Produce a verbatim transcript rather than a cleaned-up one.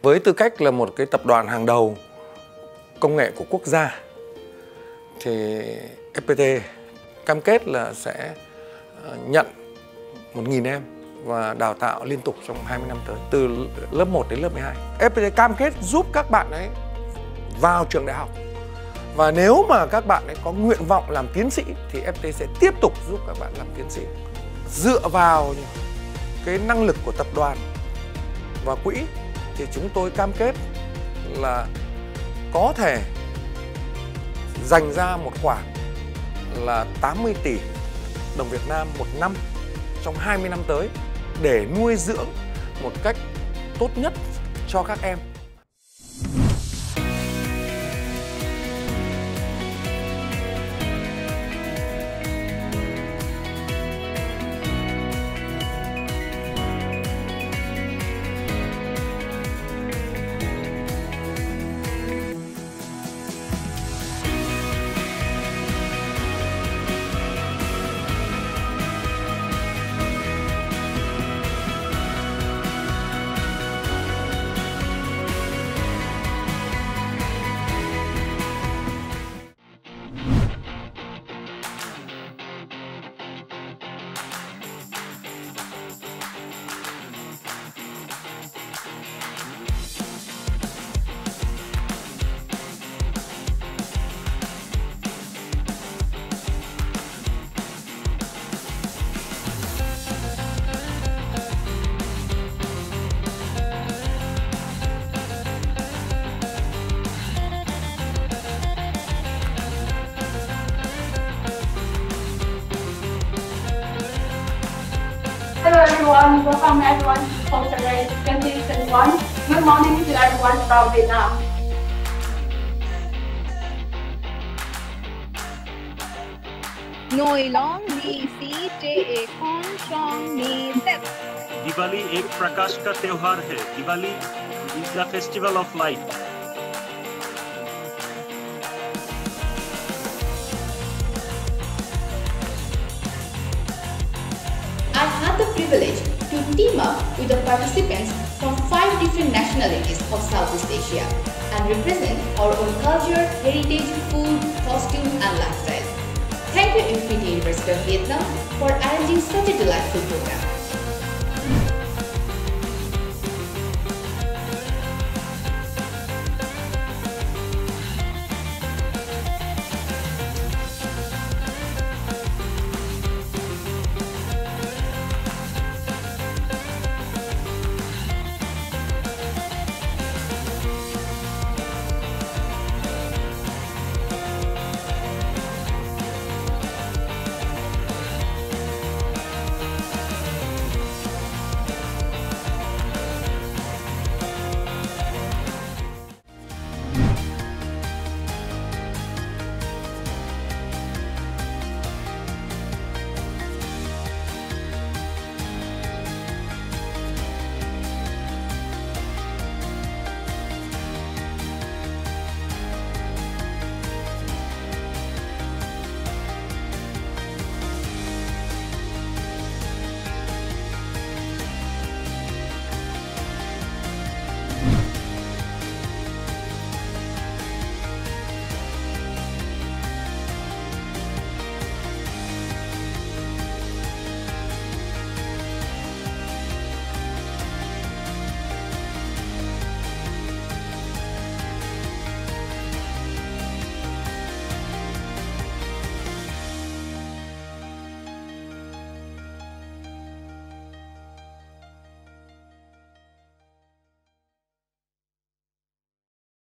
Với tư cách là một cái tập đoàn hàng đầu công nghệ của quốc gia thì ép pê tê cam kết là sẽ nhận một nghìn em và đào tạo liên tục trong hai mươi năm tới, từ lớp một đến lớp mười hai. ép pê tê cam kết giúp các bạn ấy vào trường đại học. Và nếu mà các bạn ấy có nguyện vọng làm tiến sĩ thì ép pê tê sẽ tiếp tục giúp các bạn làm tiến sĩ. Dựa vào cái năng lực của tập đoàn và quỹ thì chúng tôi cam kết là có thể dành ra một khoản là tám mươi tỷ đồng Việt Nam một năm trong hai mươi năm tới để nuôi dưỡng một cách tốt nhất cho các em. Hello everyone, welcome everyone to Culture Race twenty twenty-one. Good morning to everyone from Vietnam. Noi long ni si te e con chong ni tep. Diwali एक प्रकाश का त्योहार है. Diwali is the festival of light. I had the privilege to team up with the participants from five different nationalities of Southeast Asia and represent our own culture, heritage, food, costume and lifestyle. Thank you Infinity University of Vietnam for arranging such a delightful program.